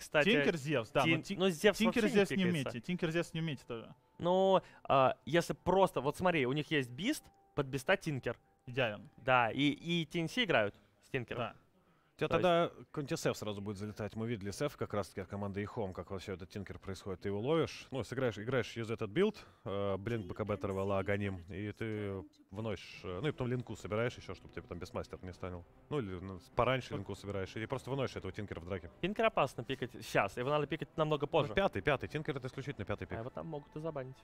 кстати... Тинкер, Зевс, да. Ну, Зевс Тинкер, вообще не Зевс не пикается. умеете. Тинкер, Зевс не умеете тоже. Ну, если просто... Вот смотри, у них есть Бист, под Биста Тинкер. Идеален. Да, и TNC играют с Тинкером. Да. У тебя То тогда какой-нибудь SF сразу будет залетать. Мы видели SF как раз-таки от команды eHome, как вообще этот тинкер происходит. Ты его ловишь, ну, играешь через этот билд, блинк БКБ Тарвала, Аганим, и ты выносишь, ну, и потом линку собираешь еще, чтобы тебе там бесмастер не станет. Ну, или пораньше линку собираешь, и просто выносишь этого тинкера в драке. Тинкер опасно пикать сейчас, его надо пикать намного позже. Ну, пятый. Тинкер — это исключительно пятый пик. А его там могут и забанить.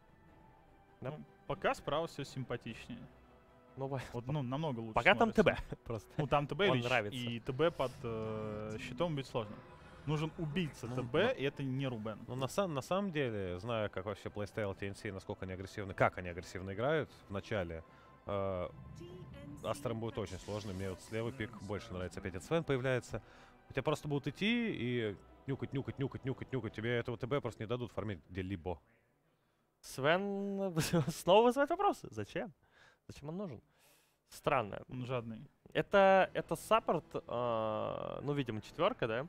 Да. Ну, пока справа все симпатичнее. Ну, Вот, ну, намного лучше. пока там смотрится. ТБ просто. Ну, там ТБ Он лич, нравится. и ТБ под щитом убить сложно. Нужен убийца Ну, ТБ, да. и это не Рубен. Ну, на самом деле, зная, как вообще плейстайл TNC, насколько они агрессивны, как они агрессивно играют в начале, Астерам будет очень сложно. Мне вот слева пик больше нравится. Опять этот Свен появляется. У тебя просто будут идти и нюкать. Тебе этого ТБ просто не дадут фармить где-либо. Свен снова вызывает вопросы. Зачем? Зачем он нужен? Странно. Он жадный. Это саппорт, ну, видимо, 4, да?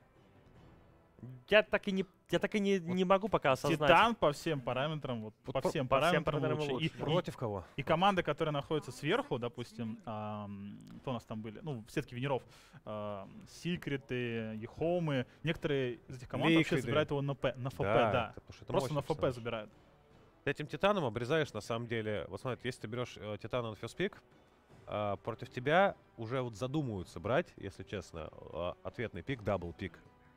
Я так и не могу пока осознать. Титан по всем параметрам, вот Вот по по всем всем параметрам параметрам лучше. лучше. Против кого? И команда, которая находится сверху, допустим, кто у нас там были? Ну, в сетке венеров. Секреты, Ехомы. Некоторые из этих команд вообще Ликвиды. забирают его на ФП, да. это потому что это Просто на мощно, ФП Саш. забирают. Ты этим титаном обрезаешь, на самом деле, вот смотри, если ты берешь титана на first pick, против тебя уже вот задумываются брать, если честно, ответный пик, дабл пик.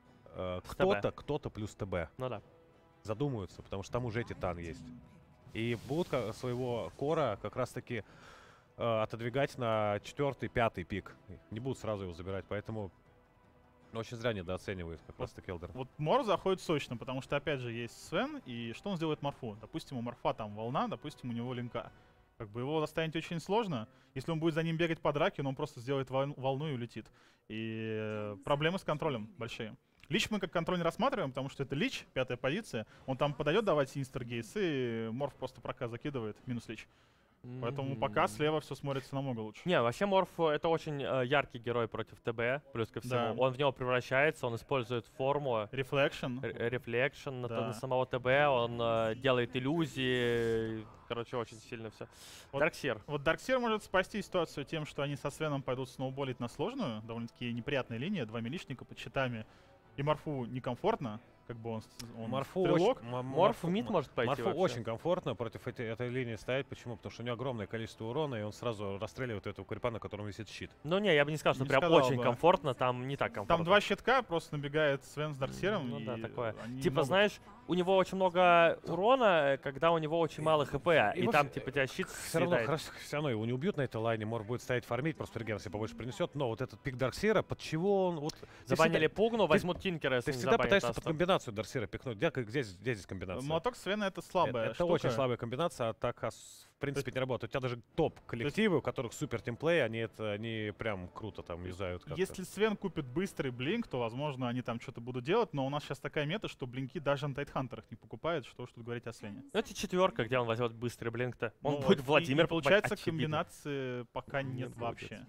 Кто-то плюс ТБ. Ну да. Задумаются, потому что там уже титан есть. И будут своего кора как раз-таки отодвигать на 4-й, 5-й пик. Не будут сразу его забирать, поэтому очень зря недооценивают как раз-таки Элдер. Вот Мор заходит сочно, потому что, опять же, есть Свен, и что он сделает Морфу? Допустим, у Морфа там волна, допустим, у него линка. Как бы его заставить очень сложно. Если он будет за ним бегать по драке, он просто сделает волну и улетит. И проблемы с контролем большие. Лич мы как контроль не рассматриваем, потому что это Лич, 5-я позиция. Он там подает давать Синистер Гейс, и Морф просто проказ закидывает, минус Лич. Поэтому пока слева все смотрится намного лучше. Не, вообще Морф это очень яркий герой против ТБ, плюс ко всему. Да. Он в него превращается, он использует форму, Рефлекшн. рефлекшн Да. на самого ТБ, он делает иллюзии. Короче, очень сильно все. Вот- Дарксир. Вот Дарксир может спасти ситуацию тем, что они со Свеном пойдут сноуболить на сложную, довольно-таки неприятная линия, 2 милишника под щитами. И Морфу некомфортно, как бы он Морфу стрелок. Морф в мид может пойти Морфу вообще. очень комфортно против этой линии стоять. Почему? Потому что у него огромное количество урона, и он сразу расстреливает этого крипа, на котором висит щит. Ну не, я бы не сказал, что Не прям сказал очень бы. комфортно, там не так комфортно. Там 2 щитка, просто набегает Свен с Дарксиром. Ну и да, такое. они Типа, могут- знаешь, у него очень много урона, когда у него очень мало хп, и там, типа, тебя щит Все равно, съедает. все равно его не убьют на этой лайне, Мор будет стоять фармить, просто реген себе побольше принесет. Но вот этот пик Дарксира, под чего он... Вот, Забанили Пугну, возьмут Тинкера, если Ты не всегда забанят пытаешься Астра. под комбинацию Дарксира пикнуть. Где здесь комбинация? Молоток Свена это слабая Это штука. очень слабая комбинация, а так в принципе не работает. У тебя даже топ-коллективы, у которых супер тимплей, они прям круто там юзают как-то. Если Свен купит быстрый блинк, то, возможно, они там что-то будут делать, но у нас сейчас такая мета, что блинки даже на Тайтхантерах не покупают, что уж тут говорить о Свене. Ну, это 4, где он возьмет быстрый блинк-то. Он Ну будет вот, Владимир и получается, покупать, очевидно. комбинации пока Не нет будет. вообще.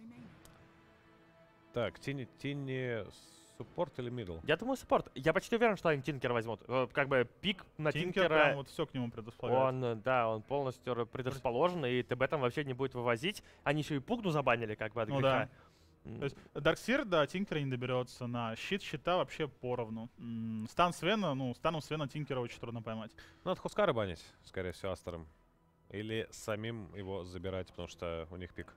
Так, Тинни суппорт или мидл? Я думаю, саппорт. Я почти уверен, что они Тинкера возьмут. Как бы пик на Тинкер Тинкера, прям вот все к нему предусполагает. он полностью предрасположен, и ТБ там вообще не будет вывозить. Они еще и Пугну забанили, как бы, от Ну греха. То есть Дарксир до Тинкера не доберется, на щита вообще поровну. Стан Свена, станом Свена Тинкера очень трудно поймать. Надо Хускара банить, скорее всего, Астером. Или самим его забирать, потому что у них пик.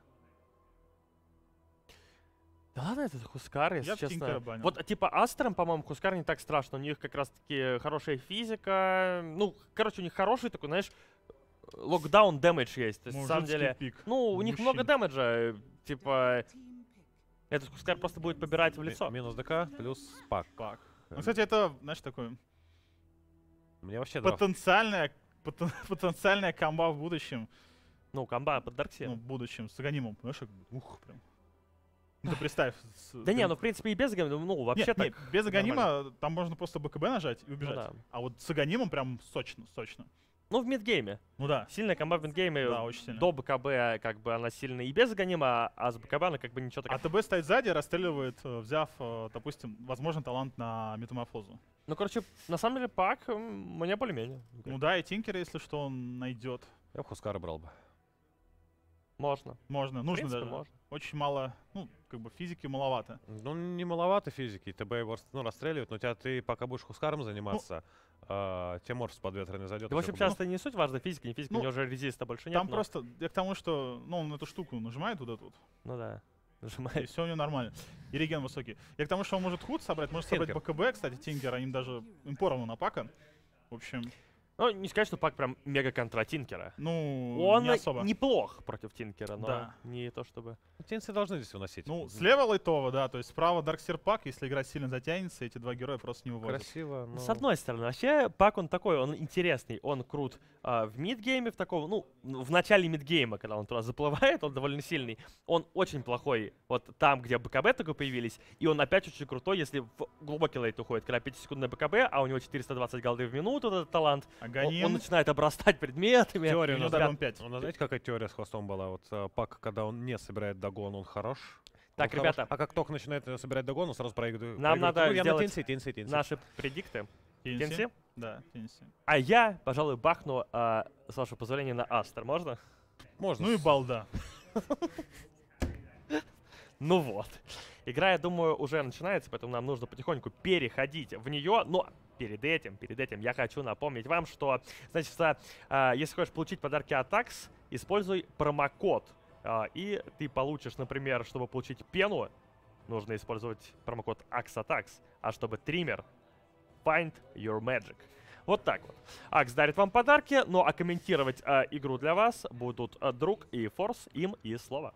Да ладно, этот Хускар, если Я б Тинкера честно. банил. Вот типа Астером, по-моему, Хускар не так страшно. У них как раз-таки хорошая физика. Ну, короче, у них хороший такой, знаешь, локдаун дэмэдж есть. То есть, на самом Мужицкий деле, пик. ну, у них Мужчин. много дэмэджа. Типа, этот Хускар просто будет побирать в лицо. Минус ДК плюс пак. Пак. Ну, кстати, это, знаешь, такой Мне вообще драфт. потенциальная комба в будущем. Ну, комба под Дарксир. Ну, в будущем с Аганимом. Знаешь, как ух, прям. Ну, ты представь. Да не, ну, в принципе, и без Аганима, ну, вообще Нет, так. нет, без нормально. Аганима там можно просто БКБ нажать и убежать. да. А вот с Аганимом прям сочно. Ну, в мидгейме. Ну да. Сильная комба в мидгейме. Да, очень сильно. До БКБ как бы она сильная и без аганима, а с БКБ она как бы ничего такого. АТБ стоит сзади, расстреливает, взяв, допустим, возможно, талант на метаморфозу. Ну, короче, на самом деле, пак мне более-менее. Ну да, и Тинкера, если что, он найдет. Я бы Хускара брал бы. Можно. Можно, В нужно принципе, даже. можно. Очень мало, ну, как бы физики маловато. Ну, не маловато физики, ТБ его расстреливают, но ты пока будешь Хускаром заниматься, тебе Морф с подветренной зайдет. Да, в общем, сейчас-то не суть важна физика, не физика, ну, у него уже резиста больше нет. Там но- просто, я к тому, что, ну, он эту штуку нажимает туда тут, Ну да, и нажимает. все у него нормально. И реген высокий. Я к тому, что он может худ собрать, может собрать Тинкер. БКБ, кстати, Тинкер, им даже им поровну на пака. В общем, Ну, не сказать, что пак прям мега контра Тинкера. ну, Он не особо. неплох против Тинкера, но Да. не то чтобы... Тенцы должны здесь выносить. Ну, слева лайтово, да, то есть справа Дарксир пак, если игра сильно затянется, эти два героя просто не выводят. Красиво, но... С одной стороны, вообще пак он такой, он интересный, он крут в мидгейме, в таком, ну, в начале мидгейма, когда он туда заплывает, он довольно сильный. Он очень плохой вот там, где БКБ только появились, и он опять очень крутой, если в глубокий лейт уходит, когда 5-секундное БКБ, а у него 420 голды в минуту, этот талант, Аганим, он начинает обрастать предметами. Теория у у него нас, даже он 5. у нас, знаете, какая теория с хвостом была? Вот Пак, когда он не собирает догон, он хорош. Так, Он хорош. ребята. А как только начинает собирать догон, он сразу проигрывает. Нам надо Ну, я на сделать Тенси. Наши предикты. Тенси? Да, Тенси. А я, пожалуй, бахну, с вашего позволения, на Астер, можно? Можно. Ну и балда. Ну вот. Игра, я думаю, уже начинается, поэтому нам нужно потихоньку переходить в нее. Но перед этим я хочу напомнить вам, что, значит, если хочешь получить подарки от Axe, используй промокод. И ты получишь, например, чтобы получить пену, нужно использовать промокод AXEATAX. А чтобы триммер, Find Your Magic. Вот так вот. Акс дарит вам подарки, ну а комментировать игру для вас будут Друг и Форс, им и слово.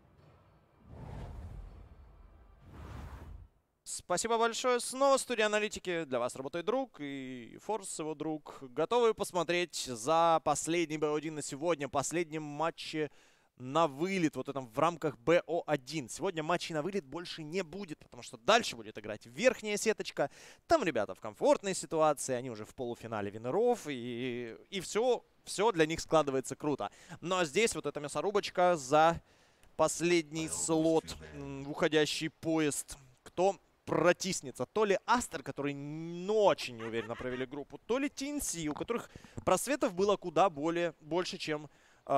Спасибо большое. Снова студия аналитики. Для вас работает Друг и Форс, его друг. Готовы посмотреть за последний БО1 на сегодня, последнем матче на вылет, вот этом в рамках БО1. Сегодня матчей на вылет больше не будет, потому что дальше будет играть верхняя сеточка. Там ребята в комфортной ситуации, они уже в полуфинале винеров, и все для них складывается круто. Ну а здесь вот эта мясорубочка за последний слот, уходящий поезд. Кто протиснется? То ли Астер, который очень неуверенно провели группу, то ли Тинси, у которых просветов было куда больше, чем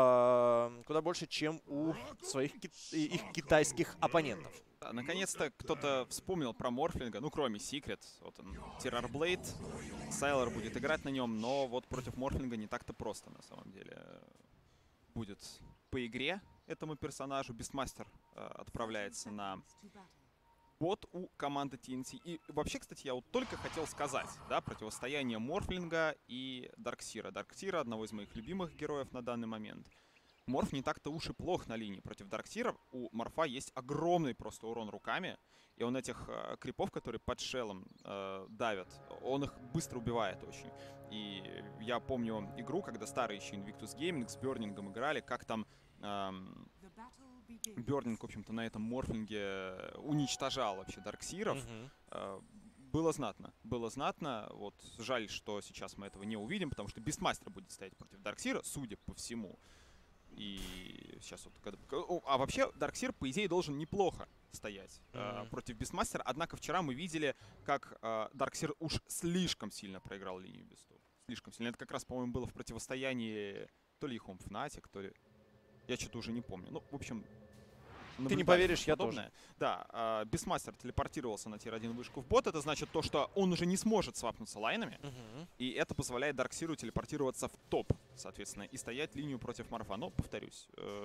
у своих их китайских оппонентов. Да, наконец-то кто-то вспомнил про Морфлинга, ну кроме Секрет. Вот он, Террорблейд, Сайлор будет играть на нем, но вот против Морфлинга не так-то просто на самом деле. Будет по игре этому персонажу. Бистмастер отправляется на бот у команды TNC. И вообще, кстати, я вот только хотел сказать, да, противостояние Морфлинга и Дарксира. Дарксира — одного из моих любимых героев на данный момент. Морф не так-то уж и плох на линии против Дарксира. У Морфа есть огромный просто урон руками. И он этих крипов, которые под шеллом давят, он их быстро убивает очень. И я помню игру, когда старые еще Invictus Gaming с Бёрнингом играли, как там Бёрнинг, в общем-то, на этом Морфлинге уничтожал вообще Дарксиров. Было знатно. Было знатно. Вот жаль, что сейчас мы этого не увидим, потому что Бистмастер будет стоять против Дарксира, судя по всему. И сейчас вот... А вообще, Дарксир, по идее, должен неплохо стоять против Бистмастера. Однако вчера мы видели, как Дарксир уж слишком сильно проиграл линию Бисту. Слишком сильно. Это как раз, по-моему, было в противостоянии то ли Ихом Фнатик, то ли... Я что-то уже не помню. Ну, в общем... Ты не поверишь, я подобное. тоже. Да, Бистмастер телепортировался на тир-1 вышку в бот. Это значит то, что он уже не сможет свапнуться лайнами. И это позволяет Дарксиру телепортироваться в топ, соответственно, и стоять линию против Морфа. Но, повторюсь,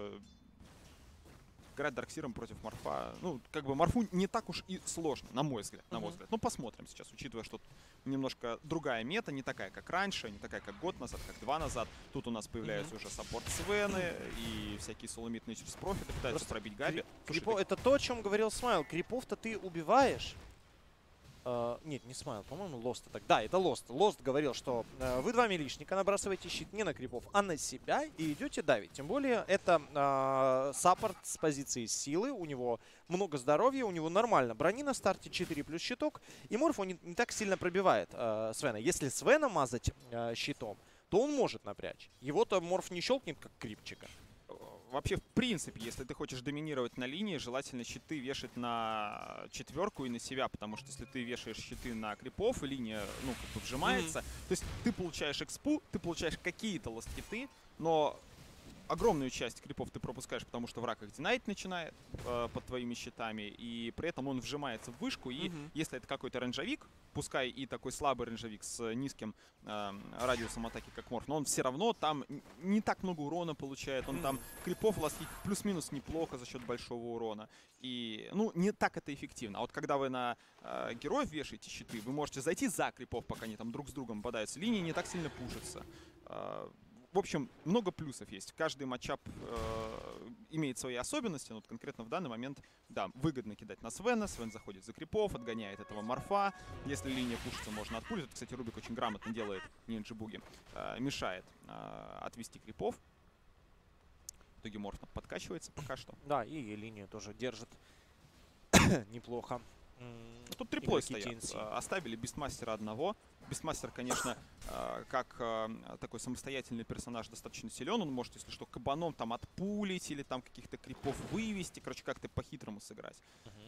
играть Дарксиром против Морфа, ну, как бы Морфу не так уж и сложно, на мой взгляд. Ну, посмотрим сейчас, учитывая, что немножко другая мета, не такая, как раньше, не такая, как год назад, как 2 назад. Тут у нас появляются уже саппорт Свены и всякие Соломит Nature's Prophet, пытаются пробить Габи. Слушай, Это то, о чем говорил Смайл. Крипов-то ты убиваешь. Нет, не Смайл, по-моему, Лост. Да, это Лост. Лост говорил, что вы два милишника, набрасываете щит не на крипов, а на себя и идете давить. Тем более, это саппорт с позиции силы, у него много здоровья, у него нормально брони на старте, 4 плюс щиток, и Морф он не так сильно пробивает Свена. Если Свена мазать щитом, то то он может напрячь. Его-то Морф не щелкнет, как крипчика. Вообще, в принципе, если ты хочешь доминировать на линии, желательно щиты вешать на четверку и на себя, потому что если ты вешаешь щиты на крипов, и линия, ну, как бы вжимается, то есть ты получаешь экспу, ты получаешь какие-то ласт-хиты, но огромную часть крипов ты пропускаешь, потому что враг их динайт начинает под твоими щитами, и при этом он вжимается в вышку, и если это какой-то рейнджовик, пускай и такой слабый рейнджовик с низким радиусом атаки, как Морф, но он все равно там не так много урона получает, он там крипов ластит плюс-минус неплохо за счет большого урона, и, ну, не так это эффективно. А вот когда вы на героев вешаете щиты, вы можете зайти за крипов, пока они там друг с другом бодаются, линии не так сильно пушатся. В общем, много плюсов есть. Каждый матчап имеет свои особенности, но вот конкретно в данный момент, да, выгодно кидать на Свена. Свен заходит за крипов, отгоняет этого Морфа. Если линия пушится, можно отпулить. Кстати, Рубик очень грамотно делает, Нинджи Буги, мешает отвести крипов. В итоге Морф подкачивается пока что. Да, и линию тоже держит неплохо. Тут триплой стоят. Оставили Бистмастера одного. Бистмастер, конечно, как такой самостоятельный персонаж достаточно силен. Он может, если что, кабаном там отпулить или там каких-то крипов вывести. Короче, как-то по-хитрому сыграть.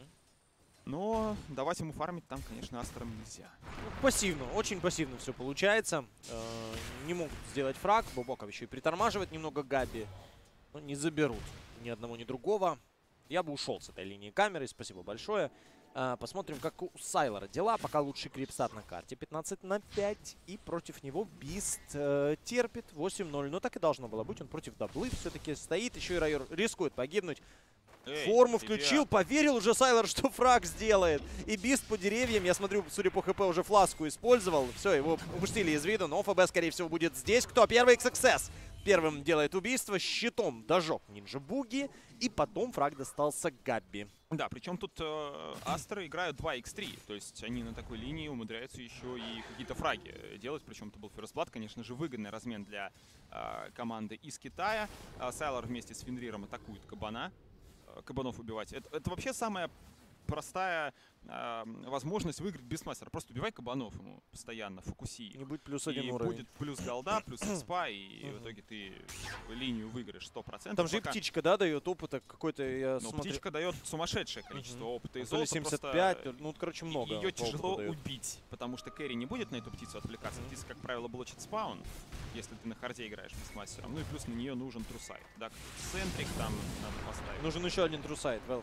Но давать ему фармить там, конечно, Астером нельзя. Пассивно, очень пассивно все получается. Не могут сделать фраг. Бобоков еще и притормаживает немного Габи. Но не заберут ни одного, ни другого. Я бы ушел с этой линии камеры. Спасибо большое. Посмотрим, как у Сайлора дела. Пока лучший крипстат на карте. 15-5. И против него Бист терпит 8-0. Но так и должно было быть. Он против даблы все-таки стоит. Еще и Райор рискует погибнуть. Форму включил, поверил уже Сайлор, что фраг сделает. И Бист по деревьям, я смотрю, судя по ХП, уже фласку использовал. Все, его упустили из виду, но ФБ, скорее всего, будет здесь. Кто первый? XXS. Первым делает убийство, щитом дожег Нинджа Буги, и потом фраг достался Габби. Да, причем тут Астры играют 2x3, то есть они на такой линии умудряются еще и какие-то фраги делать, причем это был First Blood, конечно же, выгодный размен для команды из Китая. Сайлор вместе с Фенриром атакует кабана, кабанов убивать. Это вообще самая простая возможность выиграть Бистмастера. Просто убивай кабанов ему постоянно, фокуси. Не будет плюс один и уровень. Будет плюс голда, плюс экспа, и в итоге ты линию выиграешь 100%. Там же и птичка, да, дает опыта какой-то, я ну, смотрю. птичка дает сумасшедшее количество опыта и То ли золота. 75, ну, короче, много. Ее тяжело убить, потому что Кэрри не будет на эту птицу отвлекаться. Птица, как правило, блочит спаун, если ты на харде играешь с мастером. Ну и плюс на нее нужен трусайт. Да, центрик там надо поставить. Нужен еще один трусайт, Велф.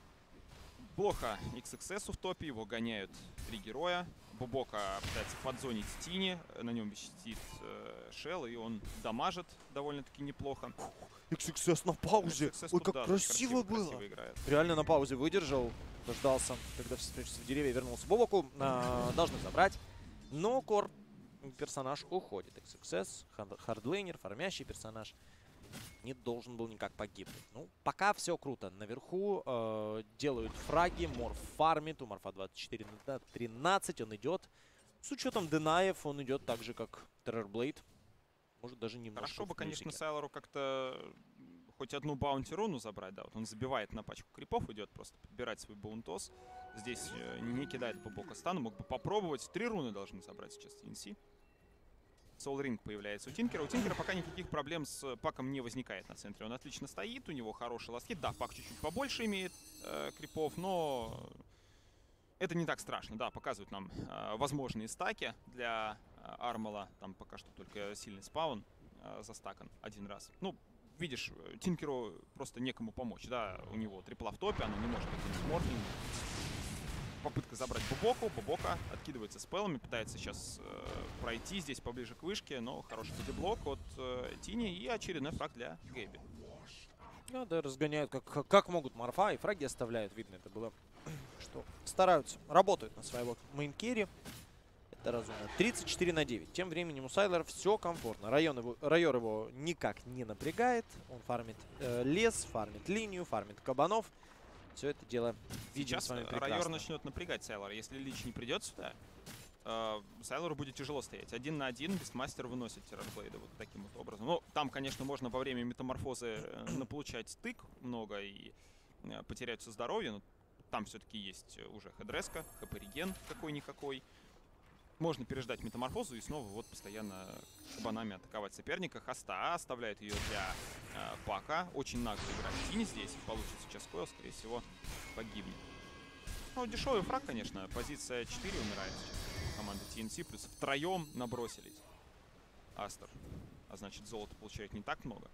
Плохо XXS в топе, его гоняют 3 героя. Бобока пытается подзонить Тини, на нем висит Шелл, и он дамажит довольно-таки неплохо. XXS на паузе. XXS Ой, тут, как да, красиво было. красиво играет. Реально на паузе выдержал, дождался, когда все спрячутся в деревья, вернулся Бобоку. Должны забрать. Но кор персонаж уходит. XXS, хардлейнер, фармящий персонаж. Не должен был никак погибнуть. Ну, пока все круто. Наверху делают фраги. Морф фармит. У Морфа 24 на 13. Он идет. С учетом денаев он идет так же, как Террорблейд. Может, даже немножко. Хорошо бы, конечно, Сайлору как-то хоть одну баунти-руну забрать. Да, вот он забивает на пачку крипов, идет просто подбирать свой баунтос. Здесь не кидает Бобока стану. Мог бы попробовать. 3 руны должны забрать сейчас TNC. Soul Ring появляется у Тинкера. У Тинкера пока никаких проблем с паком не возникает на центре. Он отлично стоит, у него хороший ласкит. Да, пак чуть-чуть побольше имеет крипов, но это не так страшно. Да, показывают нам возможные стаки для Армала. Там пока что только сильный спаун застакан один раз. Ну, видишь, Тинкеру просто некому помочь. Да, у него трипла в топе, она не может покинуть Морфлинг. Попытка забрать Бобоку. Бобока откидывается спеллами, пытается сейчас пройти здесь поближе к вышке, но хороший бодиблок от Тини и очередной фраг для Гэби. Да, разгоняют как могут Морфа, и фраги оставляют. Видно, это было, что стараются, работают на своего мейн-керри. Это разумно. 34 на 9. Тем временем у Сайлора все комфортно. Райор его никак не напрягает. Он фармит лес, фармит линию, фармит кабанов. Все это дело видим с вами прекрасно. Райор начнет напрягать Сайлора. Если Лич не придет сюда, Сайлору будет тяжело стоять. 1 на 1 Бистмастер выносит Террорблейда вот таким вот образом. Ну, там, конечно, можно во время метаморфозы наполучать стык много и потерять все здоровье, но там все-таки есть уже хедреска, хп-реген какой-никакой. Можно переждать метаморфозу и снова вот постоянно банами атаковать соперника. Хаста оставляет ее для Пака. Очень нагло играет Тини здесь. Получится сейчас койл, скорее всего, погибнет. Ну, дешевый фраг, конечно. Позиция 4 умирает сейчас. Команда TNC. Плюс втроем набросились. Астер. А значит, золото получает не так много.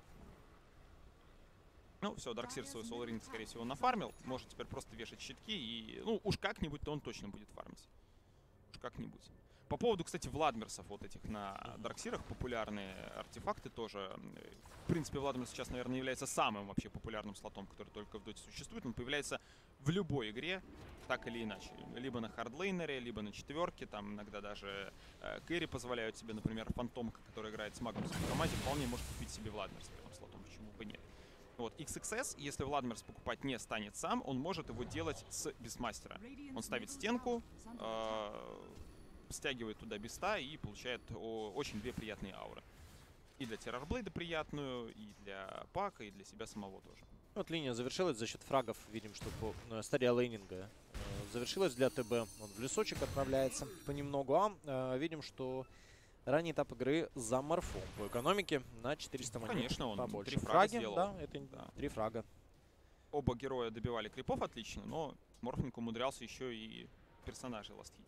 Ну, все, Дарксир свой Soul Ring, скорее всего, нафармил. Может теперь просто вешать щитки и... Ну, уж как-нибудь-то он точно будет фармить. Уж как-нибудь. По поводу, кстати, Владмерсов вот этих на Дарксирах, популярные артефакты тоже. В принципе, Владмер сейчас, наверное, является самым вообще популярным слотом, который только в доте существует. Он появляется в любой игре, так или иначе. Либо на хардлейнере, либо на четверке. Там иногда даже кэри позволяют себе, например, Фантомка, которая играет с Магнусом в команде, вполне может купить себе Владмер с первым слотом, почему бы нет. Вот, XXS, если Владмерс покупать не станет сам, он может его делать с Бестмастера. Он ставит стенку, стягивает туда Беста и получает очень две приятные ауры. И для Террорблейда приятную, и для Пака, и для себя самого тоже. Вот линия завершилась за счет фрагов. Видим, что стадия лейнинга завершилась для ТБ. Он в лесочек отправляется понемногу. Видим, что ранний этап игры за Морфом по экономике на 400 монет. Конечно, он побольше. 3 фрага Фраги, сделал. да, это Да. 3 фрага. Оба героя добивали крипов отлично, но Морфлинг умудрялся еще и персонажей ластхитить.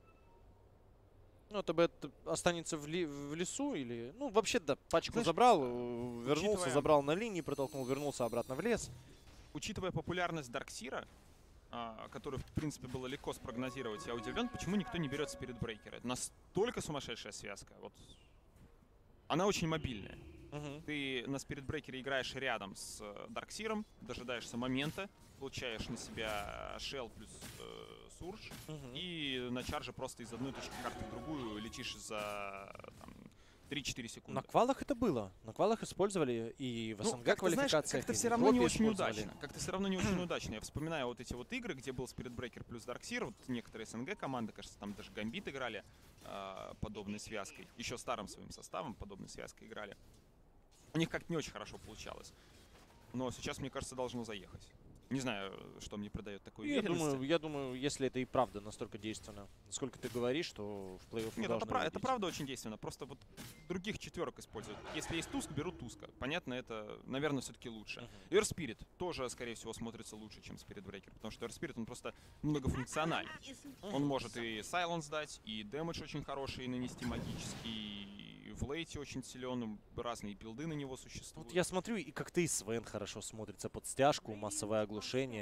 Ну, ТБ останется в лесу или... Ну, вообще, да, пачку Знаешь, забрал, вернулся, учитывая- забрал на линии, протолкнул, вернулся обратно в лес. Учитывая популярность Дарксира, которую, в принципе, было легко спрогнозировать, я удивлен, почему никто не берет Спиритбрейкера. Это настолько сумасшедшая связка. Вот. Она очень мобильная. Мгм. Ты на Спиритбрейкере играешь рядом с Дарксиром, дожидаешься момента, получаешь на себя Шелл плюс Сурж, Мгм. и на чарже просто из одной точки карты в другую летишь за там, 3-4 секунды. На квалах это было. На квалах использовали и в Ну, СНГ как-то, знаешь, квалификациях. как-то и в все равно не Европе очень использовали. удачно. Как-то все равно не очень удачно. Я вспоминаю вот эти вот игры, где был Спиритбрейкер плюс Дарксир. Вот некоторые СНГ команды, кажется, там даже Гамбит играли подобной связкой. Еще старым своим составом подобной связкой играли. У них как-то не очень хорошо получалось. Но сейчас, мне кажется, должно заехать. Не знаю, что мне придает такую Я уверенность. думаю, если это и правда настолько действенно, насколько ты говоришь, что в плей-офф Нет, должны это увидеть. правда очень действенно. Просто вот других четверок используют. Если есть Туск, беру Туска. Понятно, это, наверное, все-таки лучше. Мгм. Air Spirit тоже, скорее всего, смотрится лучше, чем Spirit Breaker. Потому что Air Spirit, он просто многофункциональный. Он может и Silence дать, и дэмэдж очень хороший нанести магический, и в лейте очень силен, разные билды на него существуют. Вот я смотрю, и как-то и Свен хорошо смотрится под стяжку, массовое оглушение.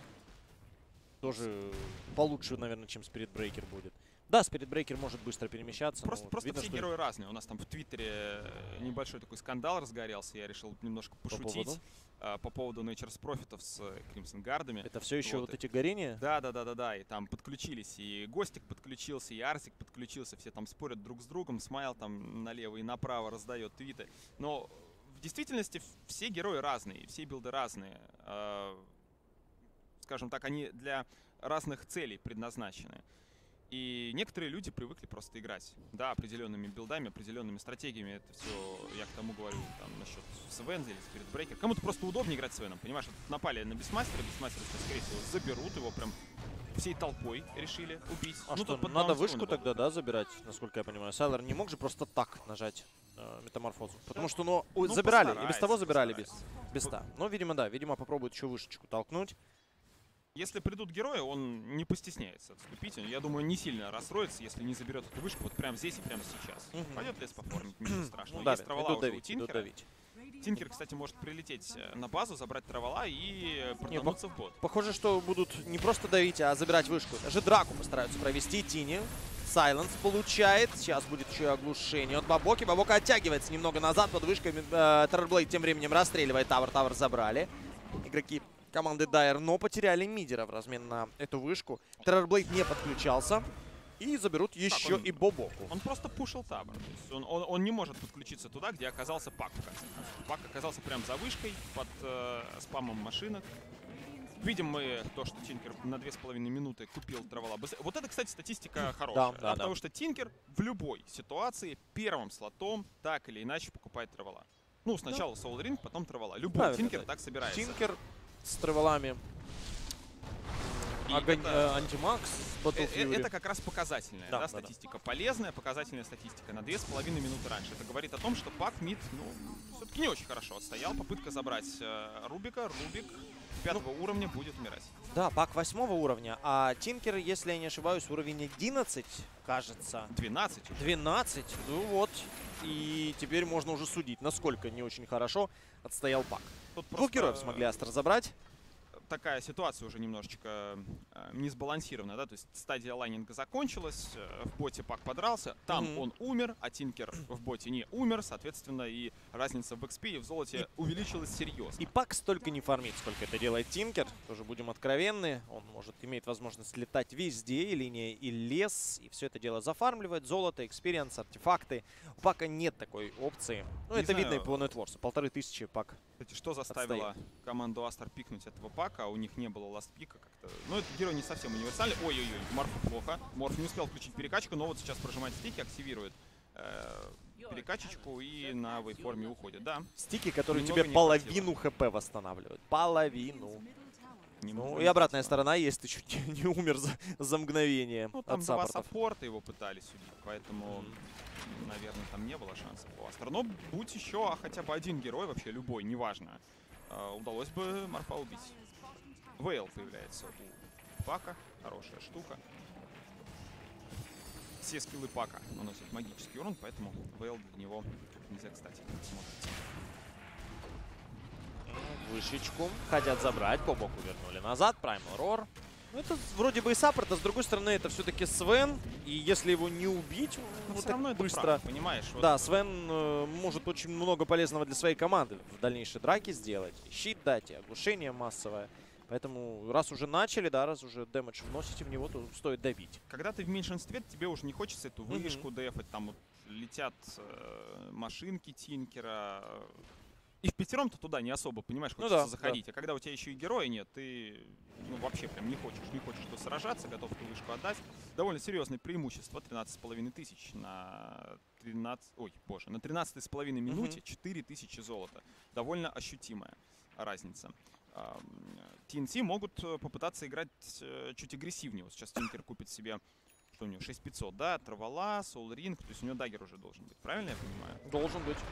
Тоже получше, наверное, чем Spirit Breaker будет. Да, Spirit Breaker может быстро перемещаться. Просто, но просто видно, все что герои разные. У нас там в Твиттере небольшой такой скандал разгорелся. Я решил немножко пошутить поводу? по поводу Nature's профитов с Crimson Гардами. это все еще вот вот эти горения. Да, и там подключились, и Гостик подключился, и Арсик подключился, все там спорят друг с другом, Смайл там налево и направо раздает твиты. Но в действительности все герои разные, все билды разные. Скажем так, они для разных целей предназначены. И некоторые люди привыкли просто играть, да, определенными билдами, определенными стратегиями. Это все, я к тому говорю, там, насчет Свен или Spirit Breaker. Кому-то просто удобнее играть Свеном, понимаешь? Вот напали на Бестмастера, Бестмастера, скорее всего, заберут его прям всей толпой решили убить. А Ну, что, тут под надо даунструны вышку был. тогда, да, забирать, насколько я понимаю? Сайлор не мог же просто так нажать метаморфозу. Потому что, ну, забирали, и без того забирали без Беста. Но, видимо, да, видимо, попробуют еще вышечку толкнуть. Если придут герои, он не постесняется отступить. Он, я думаю, не сильно расстроится, если не заберет эту вышку вот прямо здесь и прямо сейчас. Мгм. Пойдет лес поформить, ничего страшного. Ну, Есть давит, травала идут уже у давить, идут Тинкера. давить. Тинкер, кстати, может прилететь на базу, забрать травала и протолкнуться в бот. Похоже, что будут не просто давить, а забирать вышку. Даже драку постараются провести. Тини. Сайленс получает. Сейчас будет еще и оглушение от Бабоки. Бабока оттягивается немного назад под вышкой. Террорблейд тем временем расстреливает Тавр. Тавр забрали. Игроки команды Дайер, но потеряли мидера в размен на эту вышку. Террорблейд не подключался. И заберут еще он- и Бобоку. Он просто пушил табор. То есть он не может подключиться туда, где оказался Пак. В конце концов. Пак оказался прямо за вышкой, под спамом машинок. Видим мы то, что Тинкер на 2,5 минуты купил травала. Вот это, кстати, статистика хорошая. да, Потому да. что Тинкер в любой ситуации первым слотом так или иначе покупает травала. Ну, сначала Soul Ring, потом травала. Любой Правильно, Тинкер да. так собирается. Тинкер с травелами. И это- Антимакс, Battle Fury. Это как раз показательная Да, да, да. статистика. Полезная, показательная статистика на 2,5 минуты раньше. Это говорит о том, что пак мид, все-таки не очень хорошо отстоял. Попытка забрать Рубика. Рубик 5-го уровня будет умирать. Да, пак 8-го уровня, а Тинкер, если я не ошибаюсь, уровень 11, кажется. 12 уже. 12, ну вот. И теперь можно уже судить, насколько не очень хорошо отстоял пак. Тут Двух просто героев смогли Астер забрать. такая ситуация уже немножечко не сбалансированная, да, то есть стадия лайнинга закончилась, в боте пак подрался, там он умер, а Тинкер в боте не умер, соответственно, и разница в XP и в золоте увеличилась серьезно. И пак столько не фармит, сколько это делает Тинкер. Тоже будем откровенны. Он имеет возможность летать везде, и линия, и лес, и все это дело зафармливает. Золото, экспириенс, артефакты. У пака нет такой опции. Ну, Не это видно и знаю. по Нетворсу. 1500 пак. Кстати, что заставило команду Астер пикнуть этого пака? У них не было ластпика как-то. Ну, этот герой не совсем универсальный. Ой-ой-ой, Морфу плохо. Морф не успел включить перекачку, но вот сейчас прожимает стики, активирует перекачечку и на вейформе уходит. Да, Стики, которые Немного тебе не половину хп восстанавливают. Половину. немного Ну, и не обратная хватило. сторона есть. Ты чуть не умер за мгновение Ну, там от два саппортов. саппорта его пытались судить, поэтому, наверное, там не было шансов у Астер. Но будь еще хотя бы один герой, вообще любой, неважно, удалось бы Морфа убить. Вейл появляется у пака, хорошая штука. Все скиллы пака наносят магический урон, поэтому Вейл для него нельзя, кстати, смотрится. Вышечку хотят забрать, по боку вернули назад, Primal Roar. Ну, это вроде бы и саппорт, а с другой стороны это все-таки Свен, и если его не убить Но вот все так равно это быстро, прав, понимаешь? Вот да, Свен может очень много полезного для своей команды в дальнейшей драке сделать. И щит дать, и оглушение массовое. Поэтому раз уже начали, да, раз уже дэмэдж вносите в него, то стоит добить. когда ты в меньшинстве, тебе уже не хочется эту вышку дефать, там вот летят машинки Тинкера. И в пятером-то туда не особо, понимаешь, Ну хочется да, заходить. А когда у тебя еще и героя нет, ты вообще прям не хочешь тут сражаться, готов эту вышку отдать. Довольно серьезное преимущество, 13,5 тысяч на 13, ой, боже, на 13,5 минуте 4000 золота. Довольно ощутимая разница. TNT могут попытаться играть чуть агрессивнее. Вот сейчас Тинкер купит себе, что у него, 6500, да, Травала, Soul Ring, то есть у него даггер уже должен быть, правильно я понимаю? Должен быть.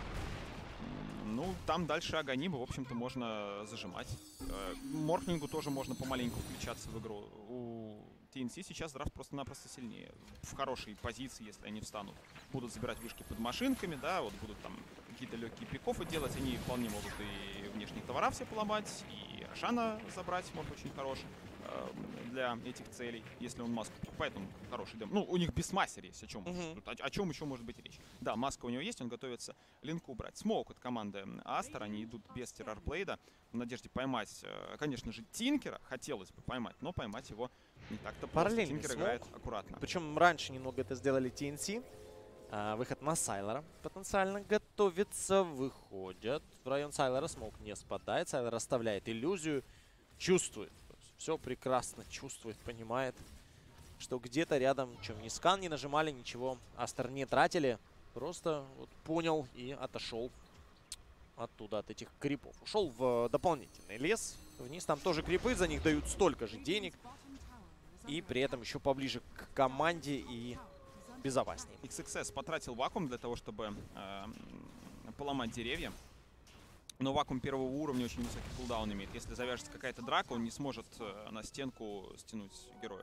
Ну, там дальше Аганиба, в общем-то, можно зажимать. Морфлингу тоже можно помаленьку включаться в игру. У TNC сейчас драфт просто-напросто сильнее. В хорошей позиции, если они встанут. Будут забирать вышки под машинками, да, вот будут там какие-то легкие пикофы делать. Они вполне могут и внешние товара все поломать, и Рошана забрать, Морф очень хороший для этих целей, если он маску покупает, он хороший дем. Ну, у них без мастер есть, о чем еще может быть речь. Да, маска у него есть, он готовится линку убрать. Смоук от команды Астер, они идут без террорблейда в надежде поймать, конечно же, Тинкера, хотелось бы поймать, но поймать его не так-то просто. Параллельный Тинкер смоук. играет аккуратно. Причем раньше немного это сделали TNC. Выход на Сайлора потенциально готовится. Выходят в район Сайлора. Смоук не спадает. Сайлор оставляет иллюзию. Чувствует. Все прекрасно чувствует, понимает, что где-то рядом, чем ни скан не нажимали, ничего Астер не тратили. Просто вот понял и отошел оттуда, от этих крипов. Ушел в дополнительный лес. Вниз там тоже крипы, за них дают столько же денег. И при этом еще поближе к команде и безопаснее. XXS потратил вакуум для того, чтобы поломать деревья. Но вакуум первого уровня очень высокий кулдаун имеет. Если завяжется какая-то драка, он не сможет на стенку стянуть героев.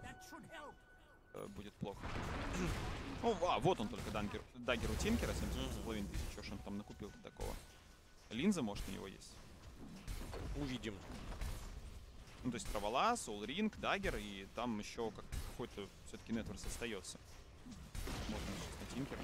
Будет плохо. Ну, вот он только даггер у Тинкера, 70,5 тысяч. Что ж он там накупил-то такого? Линза, может, у него есть? Увидим. Ну, то есть Травала, Soul Ring, даггер, и там еще какой-то все-таки нетворс остается. Можно сейчас на Тинкера.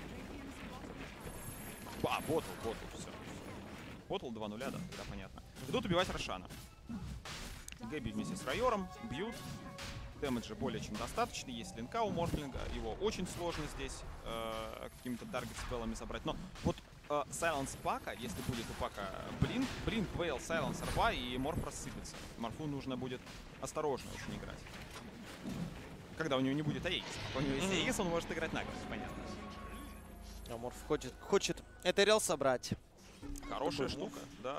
Ботл, все. Ботл 2-0, да, тогда понятно. Идут убивать Рошана. Гэби вместе с Райором бьют. Дэмэджа более чем достаточно. Есть линка у Морфлинга. Его очень сложно здесь какими-то таргет-спеллами забрать. Но вот Сайленс Пака, если будет у Пака Блинк, Вейл, Сайленс, Арба, и Морф рассыпется. Морфу нужно будет осторожно очень играть. Когда у него не будет АЕС. У него есть АЕС, он может играть нагло, понятно. А Морф хочет Этериал собрать. Хорошая Такой мув. штука, да.